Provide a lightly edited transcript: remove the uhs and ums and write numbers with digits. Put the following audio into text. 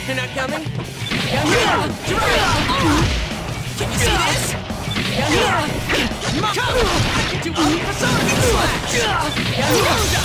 You're not coming? Down here! Can you see this? Down here! Come! I can do a persona slash! Down here!